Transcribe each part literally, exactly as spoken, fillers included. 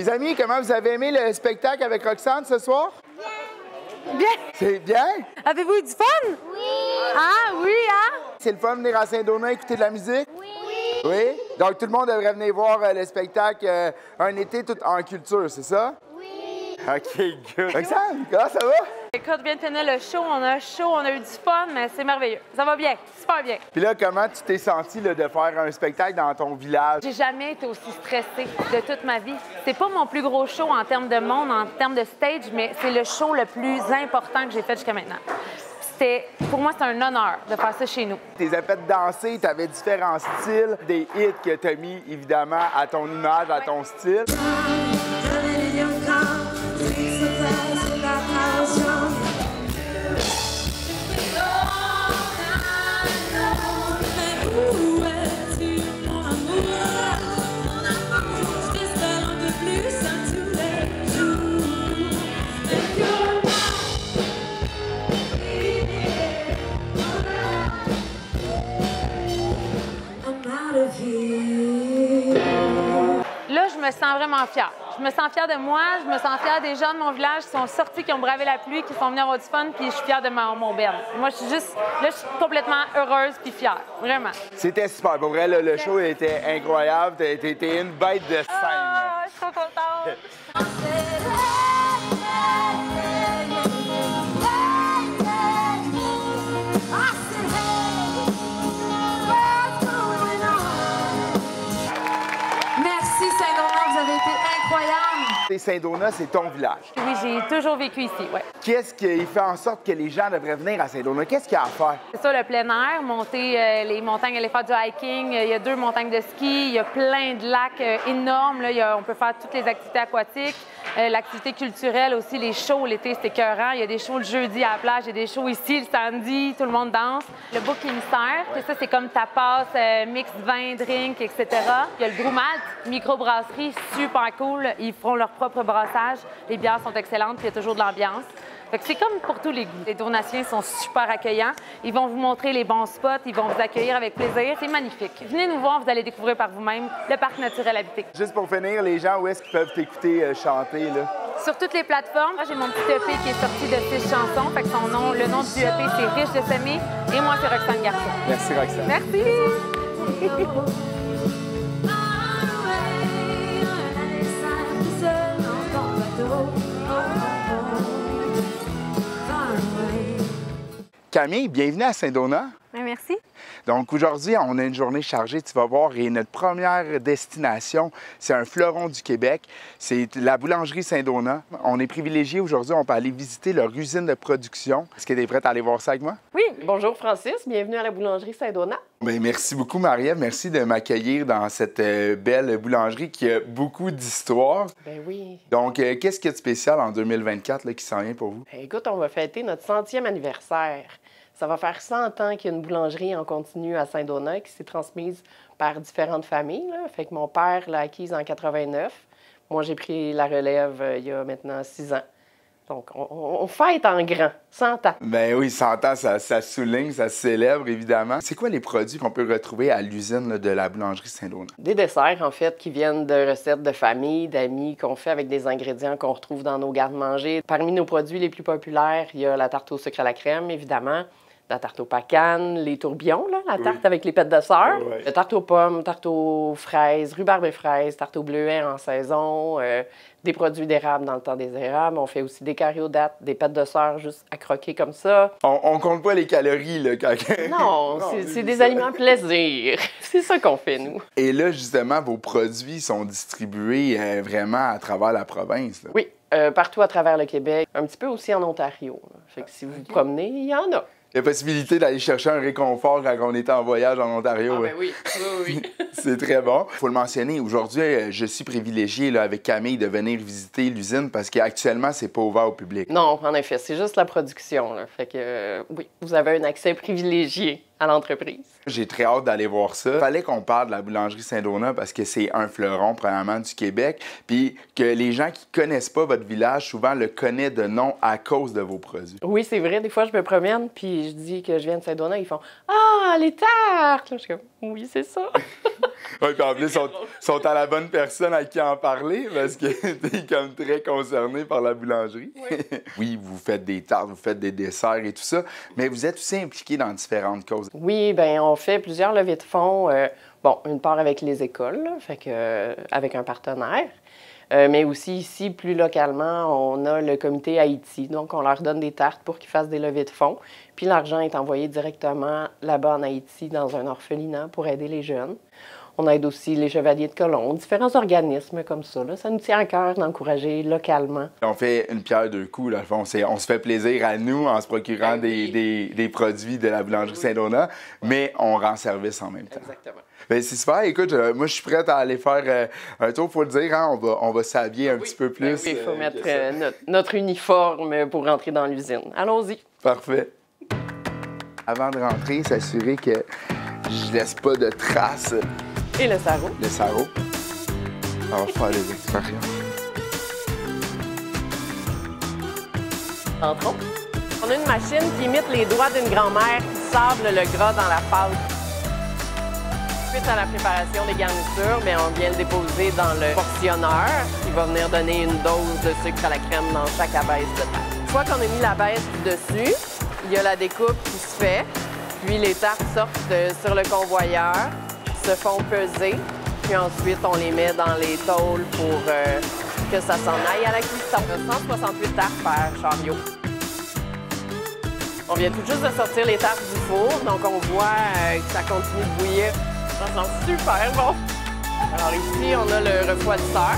Les amis, comment vous avez aimé le spectacle avec Roxane ce soir? Bien. C'est bien? Avez-vous eu du fun? Oui. Ah oui, hein? C'est le fun de venir à Saint-Donat écouter de la musique? Oui. Oui? Donc tout le monde devrait venir voir euh, le spectacle euh, Un été tout en culture, c'est ça? Oui. OK, good. Roxane, comment ça va? Écoute, je viens de finir le show. On a un show, on a eu du fun, mais c'est merveilleux. Ça va bien, super bien. Puis là, comment tu t'es senti là, de faire un spectacle dans ton village? J'ai jamais été aussi stressée de toute ma vie. C'est pas mon plus gros show en termes de monde, en termes de stage, mais c'est le show le plus important que j'ai fait jusqu'à maintenant. C'était, pour moi, c'est un honneur de faire ça chez nous. Tu les as fait danser, tu avais différents styles, des hits que tu as mis évidemment à ton image, à ton style. Là, je me sens vraiment fière. Je me sens fière de moi, je me sens fière des gens de mon village qui sont sortis, qui ont bravé la pluie, qui sont venus avoir du fun, puis je suis fière de ma, mon band. Moi, je suis juste, là, je suis complètement heureuse puis fière, vraiment. C'était super. Pour vrai, là, le show était incroyable. T'étais une bête de scène. Ah, je suis trop contente. Merci Saint-Donat, vous avez été incroyable. Saint-Donat, c'est ton village. Oui, j'ai toujours vécu ici, oui. Qu'est-ce qui fait en sorte que les gens devraient venir à Saint-Donat? Qu'est-ce qu'il y a à faire? C'est ça, le plein air, monter euh, les montagnes, aller faire du hiking. Il y a deux montagnes de ski, il y a plein de lacs euh, énormes. Là. Il y a, on peut faire toutes les activités aquatiques, euh, l'activité culturelle aussi, les shows l'été, c'est écœurant. Il y a des shows le jeudi à la plage, il y a des shows ici le samedi, tout le monde danse. Le book émissaire, que ça, c'est comme tapas, euh, mix vin, drink, et cetera. Il y a le Brou Malt, microbrasserie, super cool. Ils font leur propre brassage. Les bières sont excellentes, puis il y a toujours de l'ambiance. Fait que c'est comme pour tous les goûts. Les Donatiens sont super accueillants. Ils vont vous montrer les bons spots, ils vont vous accueillir avec plaisir. C'est magnifique. Venez nous voir, vous allez découvrir par vous-même le parc naturel habité. Juste pour finir, les gens, où est-ce qu'ils peuvent t'écouter euh, chanter, là? Sur toutes les plateformes. Moi, j'ai mon petit E P qui est sorti de six chansons. Fait que son nom, le nom du E P, c'est Riche de s'aimer. Et moi, c'est Roxane Garçon. Merci, Roxane. Merci! Camille, bienvenue à Saint-Donat. Merci. Donc aujourd'hui, on a une journée chargée, tu vas voir, et notre première destination, c'est un fleuron du Québec, c'est la boulangerie Saint-Donat. On est privilégiés aujourd'hui, on peut aller visiter leur usine de production. Est-ce que tu es prête à aller voir ça avec moi? Oui, bonjour Francis, bienvenue à la boulangerie Saint-Donat. Bien, merci beaucoup Marie-Ève, merci de m'accueillir dans cette euh, belle boulangerie qui a beaucoup d'histoire. Ben oui. Donc, euh, qu'est-ce qu'il y a de spécial en deux mille vingt-quatre là, qui s'en vient pour vous? Ben, écoute, on va fêter notre centième anniversaire. Ça va faire cent ans qu'il y a une boulangerie en continu à Saint-Donat qui s'est transmise par différentes familles. Là. Fait que mon père l'a acquise en quatre-vingt-neuf. Moi, j'ai pris la relève euh, il y a maintenant six ans. Donc, on, on fête en grand, cent ans. Ben oui, cent ans, ça, ça souligne, ça célèbre, évidemment. C'est quoi les produits qu'on peut retrouver à l'usine là, de la boulangerie Saint-Donat? Des desserts, en fait, qui viennent de recettes de famille, d'amis, qu'on fait avec des ingrédients qu'on retrouve dans nos garde-manger. Parmi nos produits les plus populaires, il y a la tarte au sucre à la crème, évidemment. La tarte aux pacanes, les tourbillons, là, la tarte oui. avec les pêtes de sœur, oui. La tarte aux pommes, tarte aux fraises, rhubarbe et fraises, tarte aux bleuets en saison, euh, des produits d'érable dans le temps des érables. On fait aussi des cariodates, des pêtes de sœur juste à croquer comme ça. On, on compte pas les calories, là, quand... Non, non c'est des ça. aliments plaisir. C'est ça qu'on fait, nous. Et là, justement, vos produits sont distribués euh, vraiment à travers la province, là. Oui, euh, partout à travers le Québec, un petit peu aussi en Ontario. Là. Fait que si vous vous promenez, il y en a. Il y a possibilité d'aller chercher un réconfort quand on est en voyage en Ontario. Ah ben oui, oui, oui. C'est très bon. Il faut le mentionner, aujourd'hui, je suis privilégié là, avec Camille de venir visiter l'usine parce qu'actuellement, c'est pas ouvert au public. Non, en effet, c'est juste la production. Là. Fait que, euh, oui, vous avez un accès privilégié à l'entreprise. J'ai très hâte d'aller voir ça. Il fallait qu'on parle de la boulangerie Saint-Donat parce que c'est un fleuron, premièrement, du Québec, puis que les gens qui connaissent pas votre village, souvent le connaissent de nom à cause de vos produits. Oui, c'est vrai. Des fois, je me promène, puis je dis que je viens de Saint-Donat, ils font « Ah, les tartes! » Là, je suis comme « Oui, c'est ça! » Oui, puis en plus, ils sont, sont à la bonne personne à qui en parler parce que t'es comme très concerné par la boulangerie. Oui. Oui, vous faites des tartes, vous faites des desserts et tout ça, mais vous êtes aussi impliqué dans différentes causes. Oui, bien, on fait plusieurs levées de fonds. Euh, bon, une part avec les écoles, là, fait que, euh, avec un partenaire. Euh, mais aussi ici, plus localement, on a le comité Haïti. Donc, on leur donne des tartes pour qu'ils fassent des levées de fonds. Puis l'argent est envoyé directement là-bas en Haïti dans un orphelinat pour aider les jeunes. On aide aussi les Chevaliers de Colomb, différents organismes comme ça. Là. Ça nous tient à cœur d'encourager localement. On fait une pierre deux coups, là. On, on se fait plaisir à nous en se procurant des, des, des produits de la boulangerie Saint-Donat, mais on rend service en même temps. Exactement. Bien, c'est super. Écoute, euh, moi, je suis prête à aller faire euh, un tour, il faut le dire. Hein? On va, on va s'habiller un oui. petit peu plus. Ben oui, il faut euh, mettre euh, notre, notre uniforme pour rentrer dans l'usine. Allons-y. Parfait. Avant de rentrer, s'assurer que je laisse pas de traces. Et le sarrau. Le sarrau. On va faire des expériences. Entrons. On a une machine qui imite les doigts d'une grand-mère qui sable le gras dans la pâte. Suite à la préparation des garnitures, bien, on vient le déposer dans le portionneur qui va venir donner une dose de sucre à la crème dans chaque abaisse de tarte. Une fois qu'on a mis l'abaisse dessus, il y a la découpe qui se fait, puis les tartes sortent de, sur le convoyeur, se font peser, puis ensuite on les met dans les tôles pour euh, que ça s'en aille à la cuisson. On a cent soixante-huit tartes par chariot. On vient tout juste de sortir les tartes du four, donc on voit euh, que ça continue de bouillir. Ça sent super bon! Alors ici, on a le refroidisseur.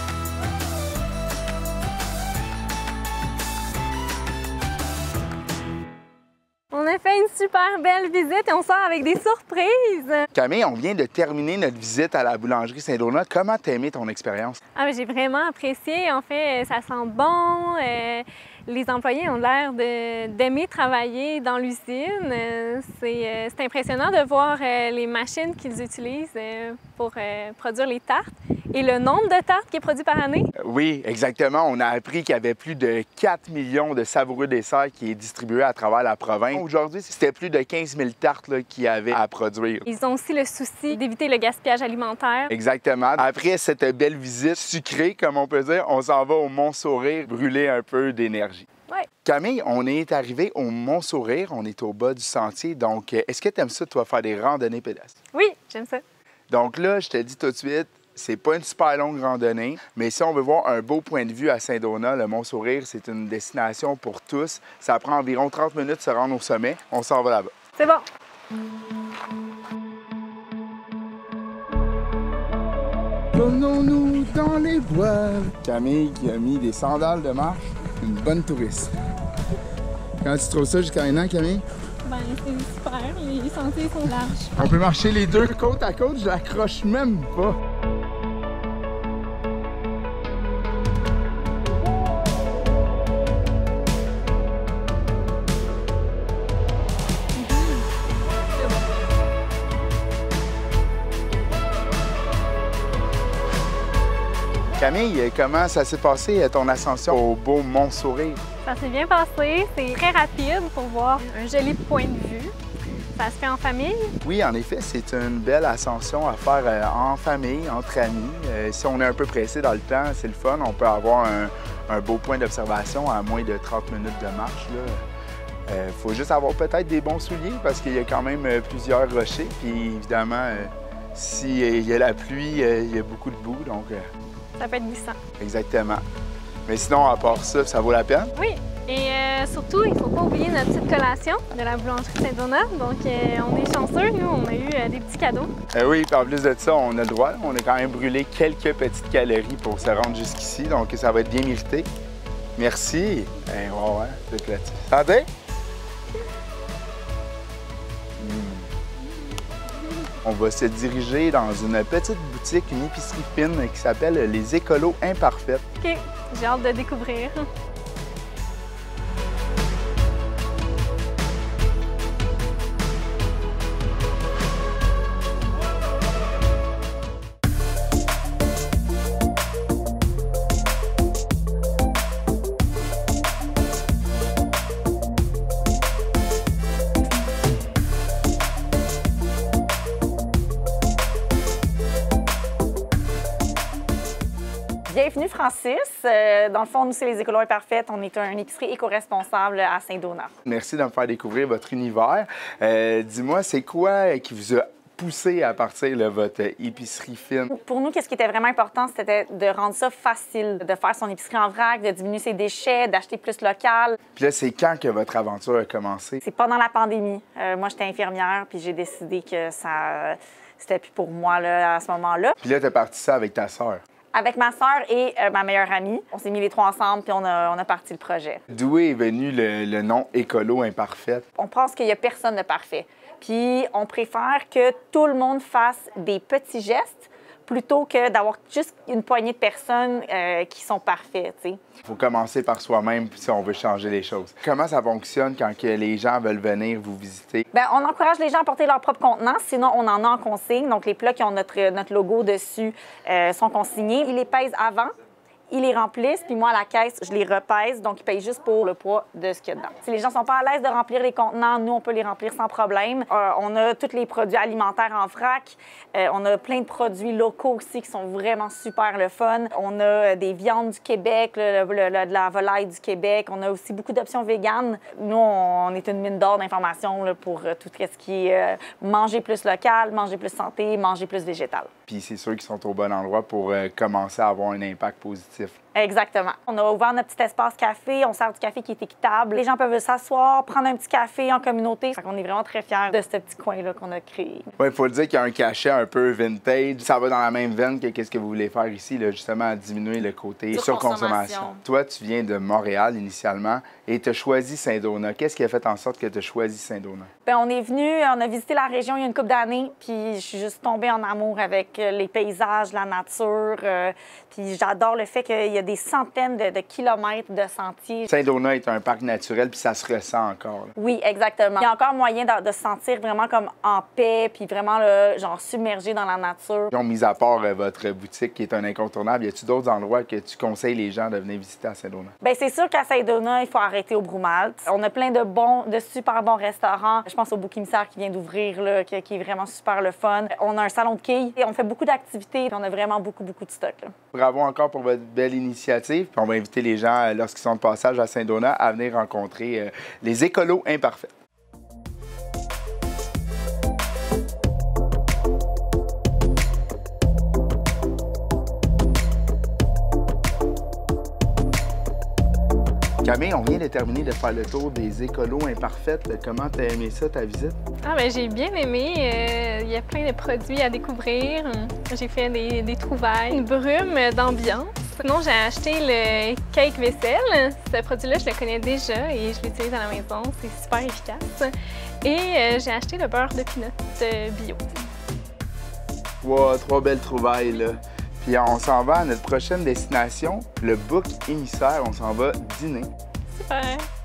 On a fait une super belle visite et on sort avec des surprises. Camille, on vient de terminer notre visite à la boulangerie Saint-Donat. Comment t'as aimé ton expérience? Ah, j'ai vraiment apprécié. En fait, ça sent bon. Euh, les employés ont l'air d'aimer travailler dans l'usine. Euh, C'est euh, impressionnant de voir euh, les machines qu'ils utilisent euh, pour euh, produire les tartes et le nombre de tartes qui est produit par année. Oui, exactement. On a appris qu'il y avait plus de quatre millions de savoureux desserts qui est distribués à travers la province. Aujourd'hui, c'était plus de quinze mille tartes qu'il y avait à produire. Ils ont aussi le souci d'éviter le gaspillage alimentaire. Exactement. Après cette belle visite sucrée, comme on peut dire, on s'en va au Mont-Sourire brûler un peu d'énergie. Ouais. Camille, on est arrivé au Mont-Sourire, on est au bas du sentier. Donc, est-ce que tu aimes ça, toi, faire des randonnées pédestres? Oui, j'aime ça. Donc là, je te dis tout de suite, c'est pas une super longue randonnée, mais si on veut voir un beau point de vue à Saint-Donat, le Mont-Sourire, c'est une destination pour tous. Ça prend environ trente minutes de se rendre au sommet. On s'en va là-bas. C'est bon. Promenons-nous dans les bois. Camille qui a mis des sandales de marche, une bonne touriste. Quand tu trouves ça jusqu'à maintenant, Camille? Ben, c'est super. Les sentiers sont larges. On peut marcher les deux côte à côte, je l'accroche même pas. Camille, comment ça s'est passé ton ascension au beau Mont-Sourire? Ça s'est bien passé. C'est très rapide pour voir un joli point de vue. Ça se fait en famille? Oui, en effet, c'est une belle ascension à faire euh, en famille, entre amis. Euh, si on est un peu pressé dans le temps, c'est le fun. On peut avoir un, un beau point d'observation à moins de trente minutes de marche. Il euh, faut juste avoir peut-être des bons souliers parce qu'il y a quand même euh, plusieurs rochers. Puis évidemment, euh, s'il y a la pluie, euh, il y a beaucoup de boue. Donc, euh... ça peut être glissant. Exactement. Mais sinon, à part ça, ça vaut la peine? Oui. Et euh, surtout, il ne faut pas oublier notre petite collation de la boulangerie Saint-Donat. Donc, euh, on est chanceux. Nous, on a eu euh, des petits cadeaux. Euh, oui, puis en plus de ça, on a le droit. On a quand même brûlé quelques petites calories pour se rendre jusqu'ici. Donc, ça va être bien mérité. Merci. Eh, ouais, ouais, c'est là-dessus. Santé? Mmh. On va se diriger dans une petite boutique, une épicerie fine qui s'appelle Les Écolos Imparfaites. OK, j'ai hâte de découvrir. bienvenue, Francis. Euh, dans le fond, nous, c'est les Écolos Imparfaits. On est une épicerie éco-responsable à Saint-Donat. Merci de me faire découvrir votre univers. Euh, dis-moi, c'est quoi qui vous a poussé à partir de votre épicerie fine? Pour nous, qu'est-ce qui était vraiment important, c'était de rendre ça facile, de faire son épicerie en vrac, de diminuer ses déchets, d'acheter plus local. Puis là, c'est quand que votre aventure a commencé? C'est pendant la pandémie. Euh, moi, j'étais infirmière, puis j'ai décidé que ça, c'était plus pour moi là, à ce moment-là. Puis là, tu as parti ça avec ta sœur. Avec ma sœur et euh, ma meilleure amie. On s'est mis les trois ensemble, puis on a, on a parti le projet. D'où est venu le, le nom Écolo Imparfait? On pense qu'il n'y a personne de parfait. Puis on préfère que tout le monde fasse des petits gestes plutôt que d'avoir juste une poignée de personnes euh, qui sont parfaites. Il faut commencer par soi-même si on veut changer les choses. Comment ça fonctionne quand que les gens veulent venir vous visiter? Bien, on encourage les gens à porter leur propre contenant, sinon on en a en consigne. Donc les plats qui ont notre, notre logo dessus euh, sont consignés. Ils les pèsent avant. Ils les remplissent, puis moi, à la caisse, je les repèse, donc ils payent juste pour le poids de ce qu'il y a dedans. Si les gens sont pas à l'aise de remplir les contenants, nous, on peut les remplir sans problème. Euh, on a tous les produits alimentaires en vrac. Euh, on a plein de produits locaux aussi qui sont vraiment super le fun. On a des viandes du Québec, le, le, le, de la volaille du Québec. On a aussi beaucoup d'options véganes. Nous, on est une mine d'or d'informations là, pour euh, tout ce qui est euh, manger plus local, manger plus santé, manger plus végétal. Puis c'est sûr qu'ils sont au bon endroit pour euh, commencer à avoir un impact positif. Exactement. On a ouvert notre petit espace café. On sert du café qui est équitable. Les gens peuvent s'asseoir, prendre un petit café en communauté. On est vraiment très fiers de ce petit coin-là qu'on a créé. Oui, il faut le dire qu'il y a un cachet un peu vintage. Ça va dans la même veine que qu'est-ce que vous voulez faire ici, là, justement, à diminuer le côté surconsommation. Toi, tu viens de Montréal initialement et tu as choisi Saint-Donat. Qu'est-ce qui a fait en sorte que tu as choisi Saint-Donat? Bien, on est venu, on a visité la région il y a une couple d'années, puis je suis juste tombée en amour avec les paysages, la nature. Euh, puis j'adore le fait qu'il y a des centaines de, de kilomètres de sentiers. Saint-Donat est un parc naturel, puis ça se ressent encore. Là. Oui, exactement. Il y a encore moyen de, de se sentir vraiment comme en paix, puis vraiment là, genre submergé dans la nature. Puis, mis à part euh, votre boutique qui est un incontournable, y a-t-il d'autres endroits que tu conseilles les gens de venir visiter à Saint-Donat? Bien, c'est sûr qu'à Saint-Donat, il faut arrêter au Broumalt. On a plein de bons, de super bons restaurants. Je pense au Bouc Émissaire qui vient d'ouvrir, là, qui, qui est vraiment super le fun. On a un salon de quilles et on fait beaucoup d'activités. On a vraiment beaucoup, beaucoup de stock. Là. Bravo encore pour votre belle initiative. Puis on va inviter les gens, lorsqu'ils sont de passage à Saint-Donat, à venir rencontrer euh, les Écolos Imparfaits. Camille, on vient de terminer de faire le tour des Écolos Imparfaits. Comment t'as aimé ça, ta visite? Ah ben j'ai bien aimé. Euh, il y a plein de produits à découvrir. J'ai fait des, des trouvailles. Une brume d'ambiance. Sinon, j'ai acheté le cake vaisselle. Ce produit-là, je le connais déjà et je l'utilise à la maison. C'est super efficace. Et euh, j'ai acheté le beurre de pinot euh, bio. Wow, trois belles trouvailles, là. Puis on s'en va à notre prochaine destination, le Bouc Émissaire. On s'en va dîner. Super!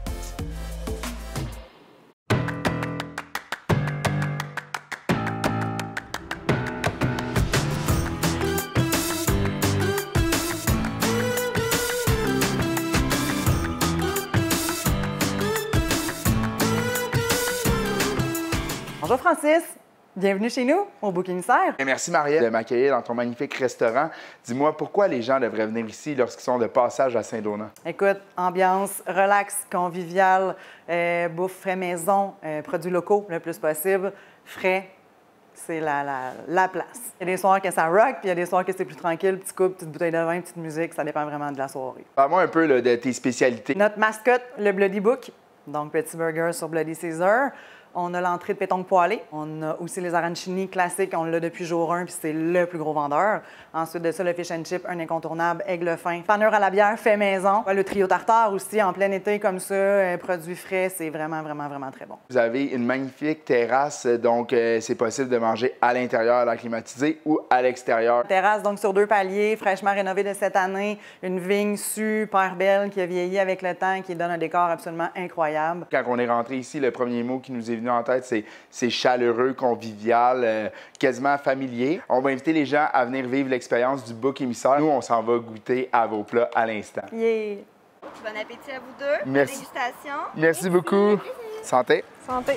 Bonjour Francis! Bienvenue chez nous, au Bouc Émissaire. Merci Marielle de m'accueillir dans ton magnifique restaurant. Dis-moi, pourquoi les gens devraient venir ici lorsqu'ils sont de passage à Saint-Donat? Écoute, ambiance relax, conviviale, euh, bouffe frais maison, euh, produits locaux le plus possible, frais. C'est la, la, la place. Il y a des soirs que ça rock, puis il y a des soirs que c'est plus tranquille, petit coupe, petite bouteille de vin, petite musique, ça dépend vraiment de la soirée. Parle-moi un peu là, de tes spécialités. Notre mascotte, le Bloody Book, donc petit burger sur Bloody Caesar. On a l'entrée de pétanque poêlée. On a aussi les arancini classiques. On l'a depuis jour un, puis c'est le plus gros vendeur. Ensuite de ça, le fish and chip, un incontournable, aigle fin. Panure à la bière, fait maison. Le trio tartare aussi, en plein été comme ça, produits frais, c'est vraiment, vraiment, vraiment très bon. Vous avez une magnifique terrasse, donc euh, c'est possible de manger à l'intérieur, à l'air climatisé ou à l'extérieur. Terrasse, donc sur deux paliers, fraîchement rénovée de cette année. Une vigne super belle qui a vieilli avec le temps, qui donne un décor absolument incroyable. Quand on est rentré ici, le premier mot qui nous est venu en tête, c'est chaleureux, convivial, euh, quasiment familier. On va inviter les gens à venir vivre l'expérience du Bouc Émissaire. Nous, on s'en va goûter à vos plats à l'instant. Yeah. Bon appétit à vous deux. Merci. Bonne dégustation. Merci, Merci beaucoup. Santé. Santé.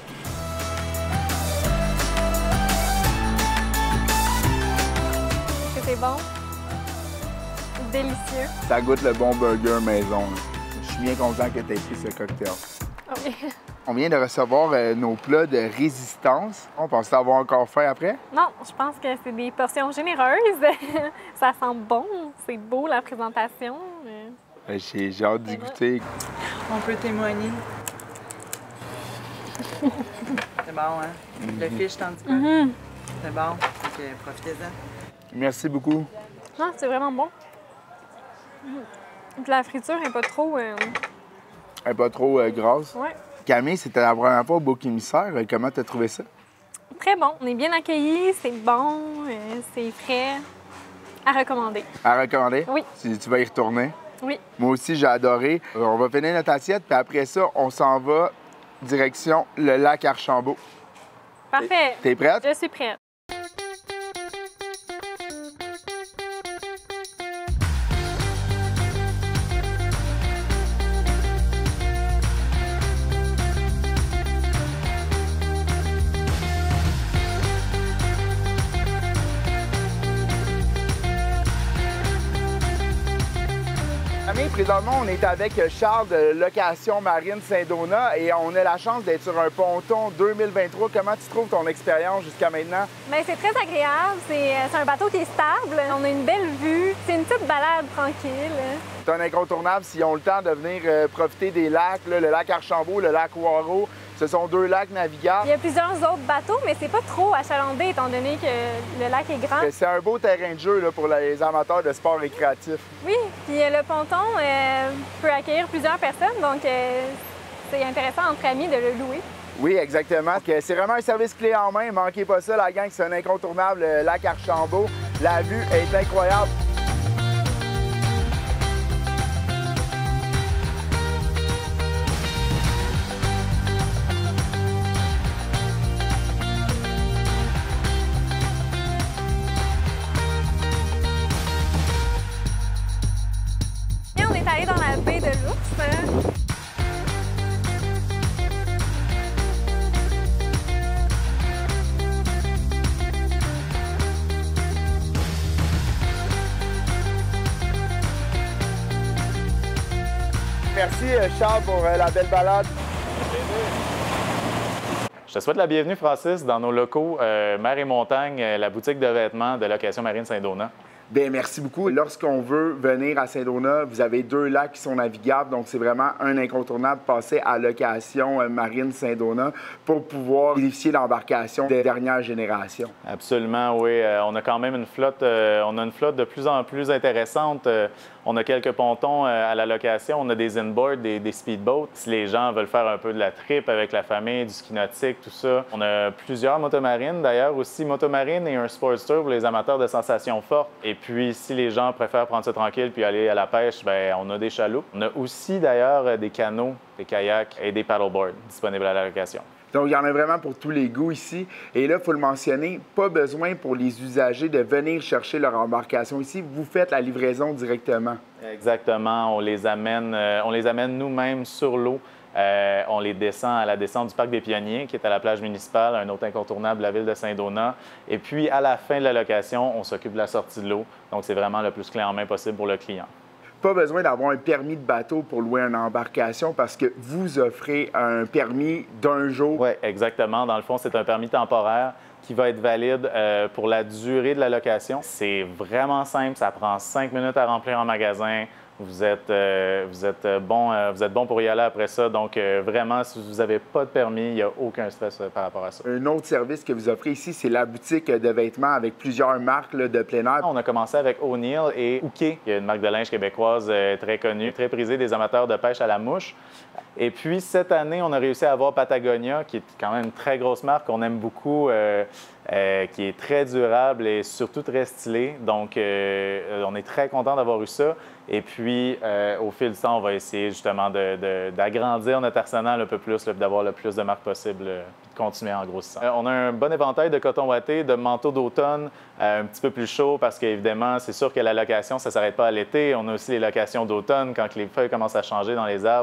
Est-ce que c'est bon? délicieux. Ça goûte le bon burger maison. Là. Je suis bien content que tu aies pris ce cocktail. Oui. On vient de recevoir euh, nos plats de résistance. On pense avoir encore faim après? Non, je pense que c'est des portions généreuses. Ça sent bon, c'est beau la présentation. Euh, J'ai j'ai hâte d'y goûter. On peut témoigner. C'est bon, hein? Mm-hmm. Le fish, t'en dis pas? Mm-hmm. C'est bon. Donc, profitez-en. Merci beaucoup. Non, c'est vraiment bon. Puis la friture n'est pas trop... Euh... Elle n'est pas trop euh, grasse. Oui. Camille, c'était la première fois au Bouc Émissaire. Comment tu as trouvé ça? Très bon. On est bien accueillis, c'est bon, euh, c'est frais. À recommander. À recommander? Oui. Tu, tu vas y retourner? Oui. Moi aussi, j'ai adoré. On va finir notre assiette, puis après ça, on s'en va direction le lac Archambault. Parfait. T'es prête? Je suis prête. Présentement, on est avec Charles de Location Marine Saint-Donat et on a la chance d'être sur un ponton deux mille vingt-trois. Comment tu trouves ton expérience jusqu'à maintenant? Bien, c'est très agréable. C'est un bateau qui est stable. On a une belle vue. C'est une petite balade tranquille. C'est un incontournable s'ils ont le temps de venir euh, profiter des lacs, là, le lac Archambault, le lac Ouareau. Ce sont deux lacs navigables. Il y a plusieurs autres bateaux, mais c'est pas trop achalandé étant donné que le lac est grand. C'est un beau terrain de jeu là, pour les amateurs de sport récréatif. Oui, puis le ponton euh, peut accueillir plusieurs personnes, donc euh, c'est intéressant entre amis de le louer. Oui, exactement. C'est vraiment un service clé en main. Manquez pas ça, la gang, c'est un incontournable, le lac Archambault. La vue est incroyable. Dans la baie de l'Ours. Merci Charles pour la belle balade. Je te souhaite la bienvenue, Francis, dans nos locaux euh, Mer et Montagne, la boutique de vêtements de Location Marine Saint-Donat. Bien, merci beaucoup. Lorsqu'on veut venir à Saint-Donat, vous avez deux lacs qui sont navigables, donc c'est vraiment un incontournable passer à Location Marine Saint-Donat pour pouvoir bénéficier de l'embarcation des dernières générations. Absolument, oui. Euh, on a quand même une flotte, euh, on a une flotte de plus en plus intéressante. Euh, on a quelques pontons euh, à la location, on a des inboards, des, des speedboats. Si les gens veulent faire un peu de la trip avec la famille, du ski nautique, tout ça. On a plusieurs motomarines d'ailleurs, aussi motomarines et un Sportster pour les amateurs de sensations fortes. Et puis, si les gens préfèrent prendre ça tranquille puis aller à la pêche, bien, on a des chaloupes. On a aussi, d'ailleurs, des canots, des kayaks et des paddleboards disponibles à la location. Donc, il y en a vraiment pour tous les goûts ici. Et là, il faut le mentionner, pas besoin pour les usagers de venir chercher leur embarcation ici. Vous faites la livraison directement. Exactement. On les amène, euh, on les amène nous-mêmes sur l'eau. Euh, on les descend à la descente du Parc des Pionniers, qui est à la plage municipale, un autre incontournable de la ville de Saint-Donat. Et puis, à la fin de la location, on s'occupe de la sortie de l'eau. Donc, c'est vraiment le plus clé en main possible pour le client. Pas besoin d'avoir un permis de bateau pour louer une embarcation parce que vous offrez un permis d'un jour. Oui, exactement. Dans le fond, c'est un permis temporaire qui va être valide euh, pour la durée de la location. C'est vraiment simple. Ça prend cinq minutes à remplir en magasin. Vous êtes, euh, vous, êtes bon, euh, vous êtes bon pour y aller après ça. Donc, euh, vraiment, si vous n'avez pas de permis, il n'y a aucun stress euh, par rapport à ça. Un autre service que vous offrez ici, c'est la boutique de vêtements avec plusieurs marques là, de plein air. On a commencé avec O'Neill et Ouké, qui est une marque de linge québécoise euh, très connue, très prisée des amateurs de pêche à la mouche. Et puis, cette année, on a réussi à avoir Patagonia, qui est quand même une très grosse marque qu'on aime beaucoup, euh, euh, qui est très durable et surtout très stylée. Donc, euh, on est très content d'avoir eu ça. Et puis, euh, au fil du temps, on va essayer justement d'agrandir notre arsenal un peu plus, d'avoir le plus de marques possible, et de continuer en grossissant. Euh, on a un bon éventail de coton ouaté, de manteaux d'automne, euh, un petit peu plus chaud parce qu'évidemment, c'est sûr que la location, ça ne s'arrête pas à l'été. On a aussi les locations d'automne quand les feuilles commencent à changer dans les arbres.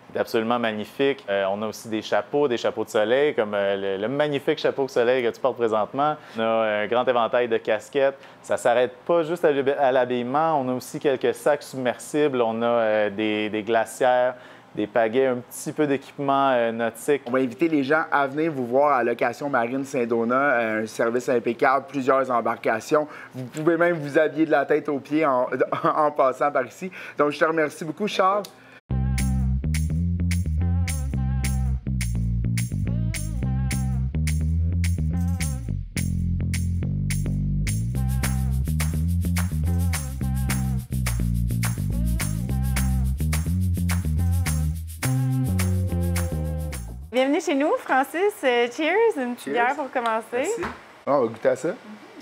est absolument magnifique. Euh, on a aussi des chapeaux, des chapeaux de soleil, comme euh, le, le magnifique chapeau de soleil que tu portes présentement. On a un grand éventail de casquettes. Ça ne s'arrête pas juste à l'habillement. On a aussi quelques sacs submersibles. On a euh, des, des glacières, des pagaies, un petit peu d'équipement euh, nautique. On va inviter les gens à venir vous voir à Location Marine Saint-Donat, un service impeccable, plusieurs embarcations. Vous pouvez même vous habiller de la tête aux pieds en, en passant par ici. Donc, je te remercie beaucoup, Charles. Bienvenue chez nous, Francis. Euh, cheers, une petite bière pour commencer. Merci. Bon, on va goûter à ça.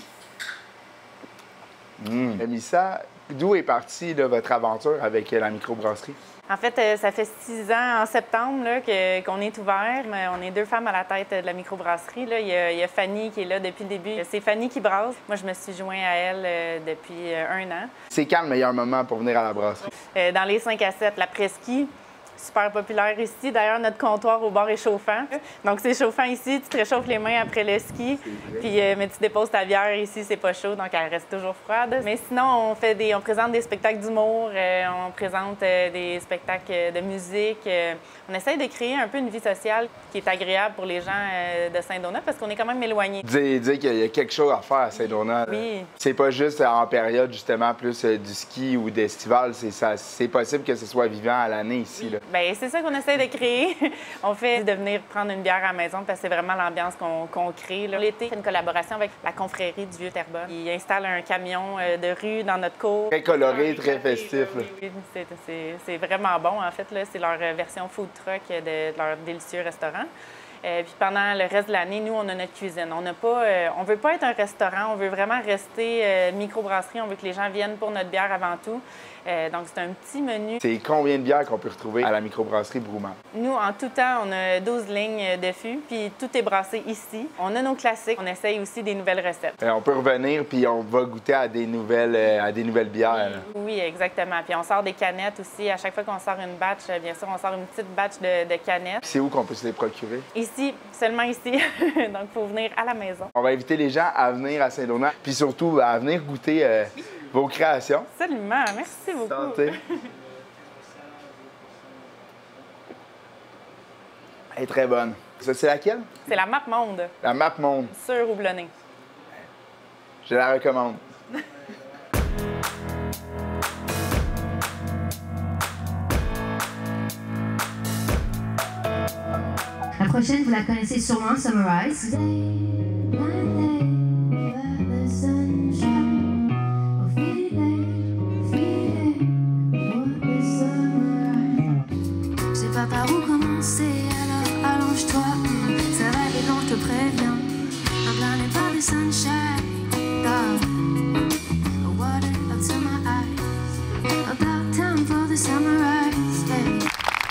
Mmh. Mélissa, d'où est partie là, votre aventure avec la microbrasserie? En fait, euh, ça fait six ans, en septembre, là, que, qu'on est ouvert. On est deux femmes à la tête de la microbrasserie. Là. Il, y a, il y a Fanny qui est là depuis le début. C'est Fanny qui brasse. Moi, je me suis joint à elle euh, depuis euh, un an. C'est quand le meilleur moment pour venir à la brasserie? Euh, dans les cinq à sept, l'après-ski. Super populaire ici. D'ailleurs, notre comptoir au bar est chauffant. Donc, c'est chauffant ici. Tu te réchauffes les mains après le ski. Puis, euh, mais tu déposes ta bière ici, c'est pas chaud, donc elle reste toujours froide. Mais sinon, on fait des, on présente des spectacles d'humour, euh, on présente euh, des spectacles de musique. Euh, on essaye de créer un peu une vie sociale qui est agréable pour les gens euh, de Saint-Donat parce qu'on est quand même éloignés. Dire, dire qu'il y a quelque chose à faire à Saint-Donat. Oui. C'est pas juste en période, justement, plus euh, du ski ou d'estival. C'est possible que ce soit vivant à l'année ici. Là. Bien, c'est ça qu'on essaie de créer. On fait de venir prendre une bière à la maison parce que c'est vraiment l'ambiance qu'on qu'on crée. L'été, on fait une collaboration avec la confrérie du Vieux-Terrebonne. Ils installent un camion de rue dans notre cour. Très coloré, très festif. Oui, oui, c'est vraiment bon, en fait. C'est leur version food truck de, de leur délicieux restaurant. Euh, puis pendant le reste de l'année, nous, on a notre cuisine. On n'a pas, euh, on veut pas être un restaurant, on veut vraiment rester euh, microbrasserie. On veut que les gens viennent pour notre bière avant tout. Euh, donc, c'est un petit menu. C'est combien de bières qu'on peut retrouver à la microbrasserie Brouman? Nous, en tout temps, on a douze lignes de fûts, puis tout est brassé ici. On a nos classiques. On essaye aussi des nouvelles recettes. Euh, on peut revenir, puis on va goûter à des nouvelles, euh, à des nouvelles bières. Oui, oui, exactement. Puis on sort des canettes aussi. À chaque fois qu'on sort une batch, bien sûr, on sort une petite batch de, de canettes. C'est où qu'on peut se les procurer? Ici, seulement ici. Donc, il faut venir à la maison. On va inviter les gens à venir à Saint-Donat, puis surtout à venir goûter euh, vos créations. Absolument. Merci beaucoup. Santé. Elle est très bonne. Ça, c'est laquelle? C'est la Map Monde. La Map Monde. Sur houblonnée. Je la recommande. La prochaine, vous la connaissez sûrement, Summerize. Je sais pas par où commencer, alors allonge-toi. Ça va aller long, je te préviens. Un plein n'est pas de sunshine. Dark. Water up to my eyes. About time for the Summerize. Yeah.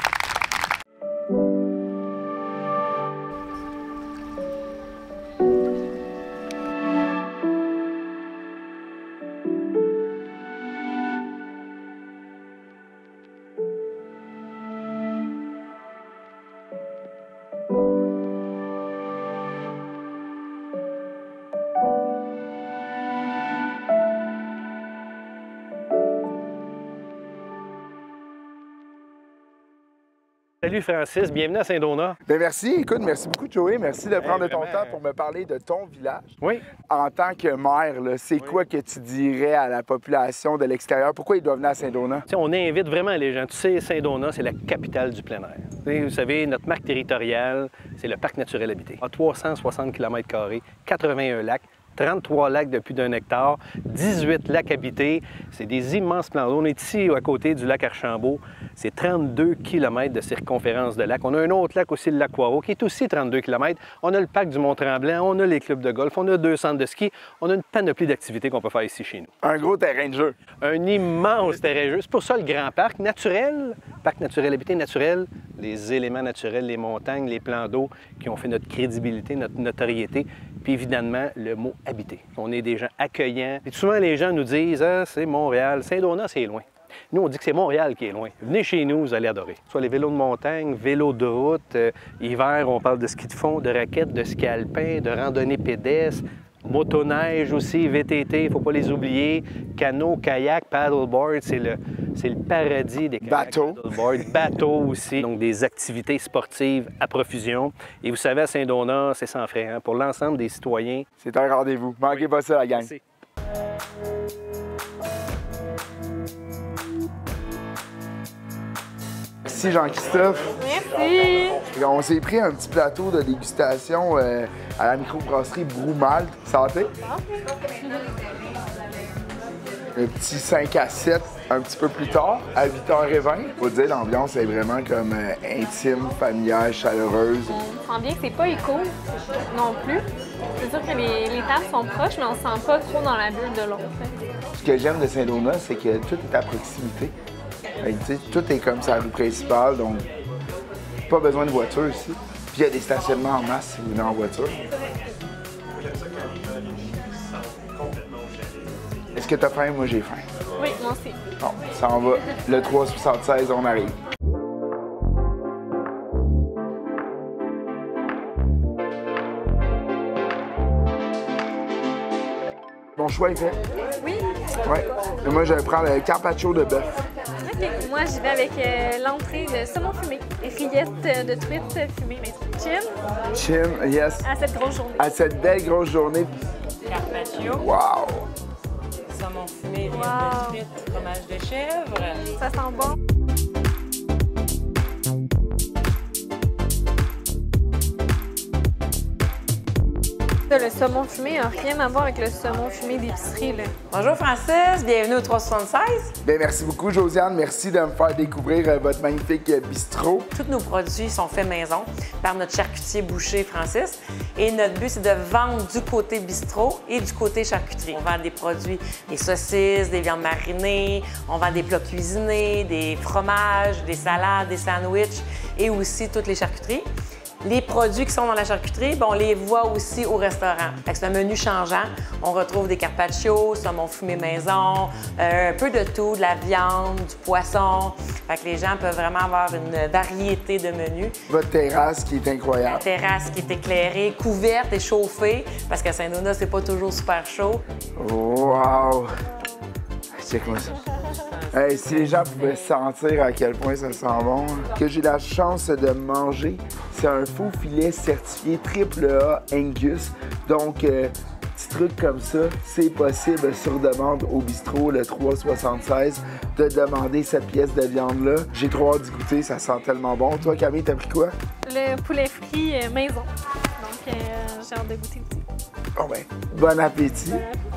Salut Francis, bienvenue à Saint-Donat. Bien, merci. Écoute, merci beaucoup, Joey. Merci de prendre hey, ton temps pour me parler de ton village. Oui. En tant que maire, c'est oui. quoi que tu dirais à la population de l'extérieur? Pourquoi ils doivent venir à Saint-Donat? On invite vraiment les gens. Tu sais, Saint-Donat, c'est la capitale du plein air. T'sais, vous savez, notre marque territoriale, c'est le parc naturel habité. À trois cent soixante kilomètres carrés, quatre-vingt-un lacs. trente-trois lacs de plus d'un hectare, dix-huit lacs habités. C'est des immenses plans d'eau. On est ici à côté du lac Archambault. C'est trente-deux kilomètres de circonférence de lac. On a un autre lac aussi, le lac Poirot, qui est aussi trente-deux kilomètres. On a le parc du Mont-Tremblant, on a les clubs de golf, on a deux centres de ski. On a une panoplie d'activités qu'on peut faire ici chez nous. Un gros terrain de jeu. Un immense terrain de jeu. C'est pour ça le grand parc naturel, parc naturel habité naturel, les éléments naturels, les montagnes, les plans d'eau qui ont fait notre crédibilité, notre notoriété. Puis évidemment, le mot habité. On est des gens accueillants. Et souvent, les gens nous disent ah, c'est Montréal, Saint-Donat, c'est loin. Nous, on dit que c'est Montréal qui est loin. Venez chez nous, vous allez adorer. Soit les vélos de montagne, vélos de route, euh, hiver, on parle de ski de fond, de raquettes, de ski alpin, de randonnée pédestre, motoneige aussi, V T T, il ne faut pas les oublier, canot, kayak, paddleboard, c'est le, c'est le paradis des kayaks, bateau. Paddleboard, bateau aussi, donc des activités sportives à profusion. Et vous savez, à Saint-Donat, c'est sans frais, hein, pour l'ensemble des citoyens. C'est un rendez-vous. Manquez oui. pas ça, la gang. Merci. Merci Jean-Christophe. Merci. On s'est pris un petit plateau de dégustation euh, à la microbrasserie Brou-Malte. Santé. Un petit cinq à sept un petit peu plus tard, à huit heures vingt. Faut dire, l'ambiance est vraiment comme euh, intime, familière, chaleureuse. On sent bien que c'est pas éco non plus. C'est sûr que les, les tables sont proches, mais on se sent pas trop dans la bulle de l'autre. Ce que j'aime de Saint-Donat, c'est que tout est à proximité. Fait que, tout est comme sa rue principale, donc pas besoin de voiture ici. Puis il y a des stationnements en masse si vous venez en voiture. Est-ce que t'as faim? Moi, j'ai faim. Oui, moi aussi. Bon, ça en va. Le trois soixante-seize, on arrive. Mon choix est fait? Oui. Oui. Et moi, je prends le carpaccio de bœuf. OK. Moi, j'y vais avec euh, l'entrée de saumon fumé. Rillettes de truite fumée. Chin. Chin, yes. À cette grosse journée. À cette belle grosse journée. Carpaccio. Wow! Saumon fumé, wow. Rillettes de truite, fromage de chèvre. Ça sent bon. Le saumon fumé n'a rien à voir avec le saumon fumé d'épicerie. Bonjour Francis, bienvenue au trois soixante-seize. Bien, merci beaucoup Josiane, merci de me faire découvrir euh, votre magnifique euh, bistrot. Tous nos produits sont faits maison par notre charcutier boucher Francis et notre but c'est de vendre du côté bistrot et du côté charcuterie. On vend des produits, des saucisses, des viandes marinées, on vend des plats cuisinés, des fromages, des salades, des sandwichs et aussi toutes les charcuteries. Les produits qui sont dans la charcuterie, bien, on les voit aussi au restaurant. C'est un menu changeant. On retrouve des carpaccio, saumon fumé maison, euh, un peu de tout, de la viande, du poisson. Fait que les gens peuvent vraiment avoir une variété de menus. Votre terrasse qui est incroyable. La terrasse qui est éclairée, couverte et chauffée, parce qu'à Saint-Donat, c'est pas toujours super chaud. Wow! Check-moi ça. Hey, si les gens pouvaient sentir à quel point ça sent bon, que j'ai la chance de manger, c'est un faux filet certifié triple A Angus. Donc, euh, petit truc comme ça, c'est possible sur demande au bistrot le trois soixante-seize de demander cette pièce de viande-là. J'ai trop hâte d'y goûter, ça sent tellement bon. Toi, Camille, t'as pris quoi? Le poulet frit euh, maison. Donc, euh, j'ai hâte de goûter aussi. Bon ben, bon appétit. Bon appétit.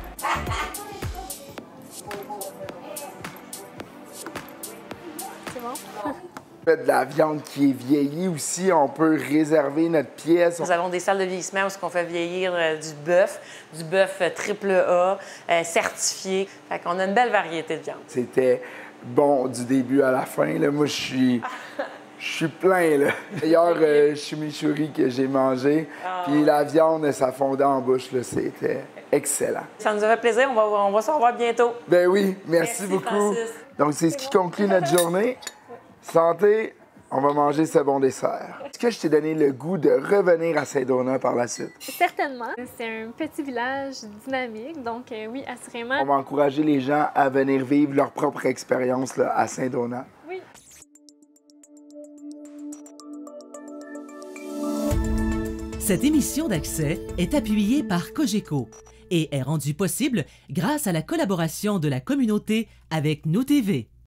De la viande qui est vieillie aussi, on peut réserver notre pièce. Nous avons des salles de vieillissement où on fait vieillir euh, du bœuf, du bœuf triple A, euh, certifié. Fait qu'on a une belle variété de viande. C'était bon du début à la fin. Là. Moi, je suis... Je suis plein, là. Hier, euh, chimichurri que j'ai mangé, oh. Puis la viande, ça fondait en bouche, là. C'était excellent. Ça nous a fait plaisir. On va, on va se revoir bientôt. Ben oui, merci, merci beaucoup. Francis. Donc, c'est ce qui conclut notre journée. Santé, on va manger ce bon dessert. Est-ce que je t'ai donné le goût de revenir à Saint-Donat par la suite? Certainement. C'est un petit village dynamique, donc euh, oui, assurément. On va encourager les gens à venir vivre leur propre expérience là, à Saint-Donat. Oui. Cette émission d'Accès est appuyée par Cogeco et est rendue possible grâce à la collaboration de la communauté avec Nous T V.